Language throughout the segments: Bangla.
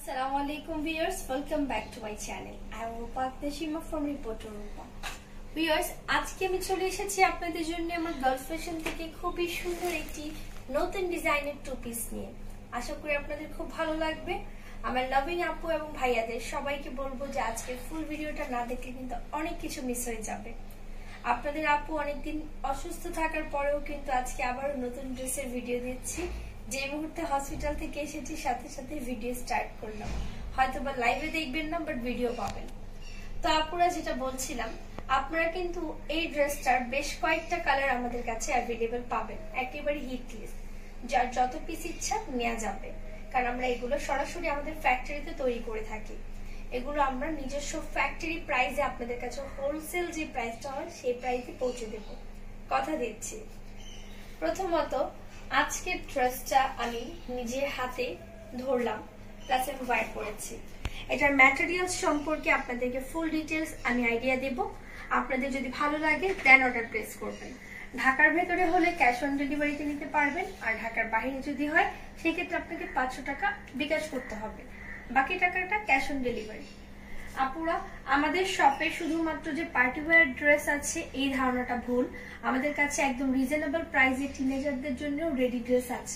Assalamualaikum viewers, welcome back to my channel. I am Rupa Aktashima from Reporter Rupa. Viewers, আজকে আমি চলে এসেছি আপনাদের জন্য আমার গার্লস ফ্যাশন থেকে খুবই সুন্দর একটি নতুন ডিজাইনের টু পিস নিয়ে। আশা করি আপনাদের খুব ভালো লাগবে। আমার লাভিং আপু এবং ভাইয়াদের সবাইকে বলবো যে আজকের ফুল ভিডিওটা না দেখলে কিন্তু অনেক কিছু মিস হয়ে যাবে। আপনাদের আপু অনেকদিন অসুস্থ থাকার পরেও কিন্তু আজকে আবার নতুন ড্রেসের ভিডিও দিচ্ছি। যে মুহূর্তে হসপিটাল থেকে এসেছি সাথে সাথে ভিডিও স্টার্ট করলাম। হয়তোবা লাইভে দেখবেন না, বাট ভিডিও পাবেন। তো আপুরা যেটা বলছিলাম, আপনারা কিন্তু এই ড্রেসটার বেশ কয়েকটা কালার আমাদের কাছে অ্যাভেলেবেল পাবেন, একেবারে হিট লিস্ট। যার যত পিস ইচ্ছা নেওয়া যাবে, কারণ আমরা এগুলো সরাসরি আমাদের ফ্যাক্টরিতে তৈরি করে থাকি। এগুলো আমরা নিজস্ব ফ্যাক্টরি প্রাইসে আপনাদের কাছে হোলসেল যে প্রাইসটা হয় সেই প্রাইসে পৌঁছে দেব, কথা দিচ্ছি। প্রথমত আজকের ড্রেসটা আমি নিজের হাতে ধরলাম, প্লাস আমি ওয়্যার করেছি। এটার ম্যাটেরিয়ালস সম্পর্কে আপনাদেরকে ফুল ডিটেলস আমি আইডিয়া দেব। আপনাদের যদি ভালো লাগে দেন অর্ডার প্লেস করবেন। ঢাকার ভেতরে হলে ক্যাশ অন ডেলিভারিতে নিতে পারবেন, আর ঢাকার বাইরে যদি হয় সেক্ষেত্রে আপনাকে 500 টাকা বিকাশ করতে হবে, বাকি টাকাটা ক্যাশ অন ডেলিভারি। আপুরা, আমাদের শপে শুধুমাত্র যে পার্টি ওয়্যার ড্রেস আছে এই ধারণাটা ভুল। আমাদের কাছে একদম রিজনেবল প্রাইসে টিনেজারদের জন্য রেডি ড্রেস আছে।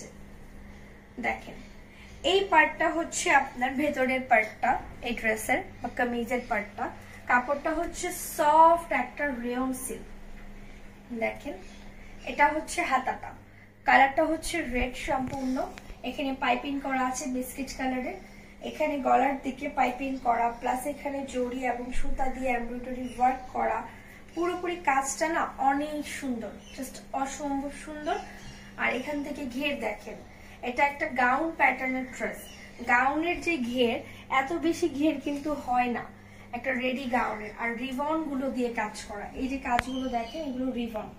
দেখেন, এই পার্টটা হচ্ছে আপনার ভেতরের পার্টটা, এই ড্রেসের বা কামিজের পার্টটা। কাপড়টা হচ্ছে সফট একটা রেয়ন সিল্ক। দেখেন, এটা হচ্ছে হাতাটা, কালারটা হচ্ছে রেড সম্পূর্ণ। এখানে পাইপিং করা আছে বিস্কিট কালারের। এখানে গলার দিকে পাইপিং করা, প্লাস এখানে জড়ি এবং সুতা দিয়ে এমব্রয়ডারি ওয়ার্ক করা। পুরোপুরি কাজটা না অনেক সুন্দর, জাস্ট অসম্ভব সুন্দর। আর এখান থেকে ঘের দেখেন, এটা একটা গাউন প্যাটার্নের ড্রেস। গাউনের যে ঘের, এত বেশি ঘের কিন্তু হয় না একটা রেডি গাউনের। আর রিবন গুলো দিয়ে কাজ করা, এই যে কাজগুলো দেখেন, এগুলো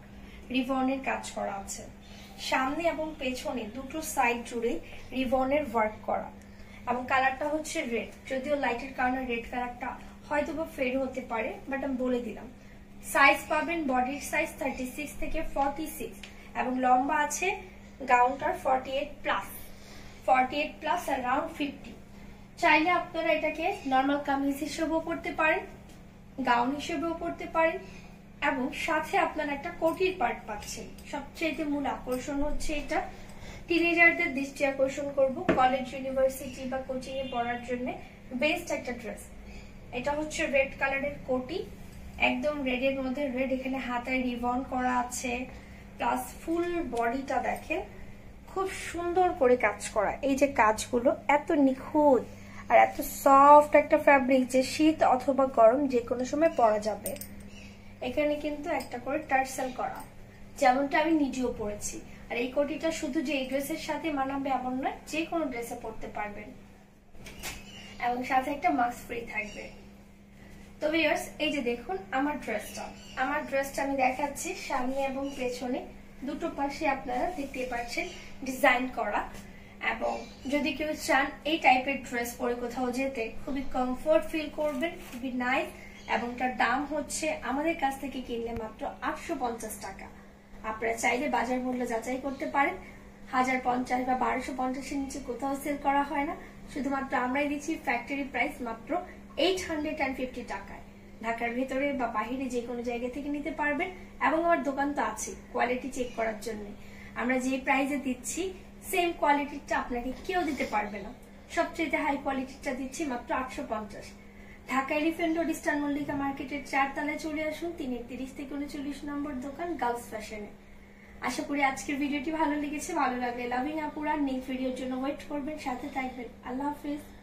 রিবনের কাজ করা আছে। সামনে এবং পেছনে দুটো সাইড জুড়ে রিবনের ওয়ার্ক করা, এবং কালারটা হচ্ছে রেড। যদিও লাইটের কারণে রেড কালারটা হয়তো বা ফেড হতে পারে, বাট আমি বলে দিলাম। সাইজ পাবেন বডির সাইজ 36 থেকে 46, এবং লম্বা আছে গাউনটার 48 প্লাস অ্যারাউন্ড 50। চাইলে আপনারা এটাকে নর্মাল কামিজ হিসেবেও পরতে পারেন, গাউন হিসেবেও পরতে পারেন, এবং সাথে আপনারা একটা কোটির পার্ট পাচ্ছেন। সবচেয়ে মূল আকর্ষণ হচ্ছে এটা। টিনেজারদের দৃষ্টি আকর্ষণ করব, কলেজ, ইউনিভার্সিটি বা কোচিং এ পড়ার জন্য বেস্ট একটা ড্রেস। এটা হচ্ছে রেড কালারের কোটি, একদম রেডের মধ্যে রেড। এখানে হাতায় রিবন করা আছে, প্লাস ফুল বডিটা দেখেন খুব সুন্দর করে কাজ করা। এই যে কাজগুলো এত নিখুঁত আর এত সফট একটা ফ্যাব্রিক যে শীত অথবা গরম যে কোনো সময় পরা যাবে। এখানে কিন্তু একটা করে টার্সেল করা, যেমনটা আমি নিজেও পরেছি। আর এই কোটিটা শুধু যে এই ড্রেসের সাথে মানাবে এমন নয়, যে কোনো ড্রেসে পরতে পারবেন, এবং সাথে একটা মাস্ক ফ্রি থাকবে। তো ভিউয়ার্স, এই যে দেখুন আমার ড্রেসটা আমি দেখাচ্ছি। সামনে এবং পেছনে দুটো পাশে আপনারা দেখতে পাচ্ছেন ডিজাইন করা। এবং যদি কেউ চান এই টাইপের ড্রেস পরে কোথাও যেতে, খুবই কমফোর্ট ফিল করবেন, খুবই নাইস। এবং তার দাম হচ্ছে আমাদের কাছ থেকে কিনলে মাত্র 850 টাকা। আপনারা চাইলে বাজার মূল্য যাচাই করতে পারেন। 1050 বা 1250 এর নিচে কোথাও সেল করা হয় না। শুধুমাত্র আমরাই দিচ্ছি ফ্যাক্টরি প্রাইস মাত্র 850 টাকায়। ঢাকার ভেতরে বা বাহিরে যে কোনো জায়গা থেকে নিতে পারবেন, এবং আমার দোকান তো আছে কোয়ালিটি চেক করার জন্য। আমরা যে প্রাইসে দিচ্ছি সেম কোয়ালিটিটা আপনাকে কেউ দিতে পারবে না। সবচেয়ে হাই কোয়ালিটিটা দিচ্ছি মাত্র 850। Dhaka elephant road eastern Mallika মার্কেটের 4 তলায় চলে আসুন, 331 থেকে 39 নম্বর দোকান গার্লস ফ্যাশনে। আশা করি আজকের ভিডিওটি ভালো লেগেছে। ভালো লাগলে লাভিং আপুরা নেক্সট ভিডিওর জন্য ওয়েট করবেন, সাথে থাকবেন। আল্লাহ হাফেজ।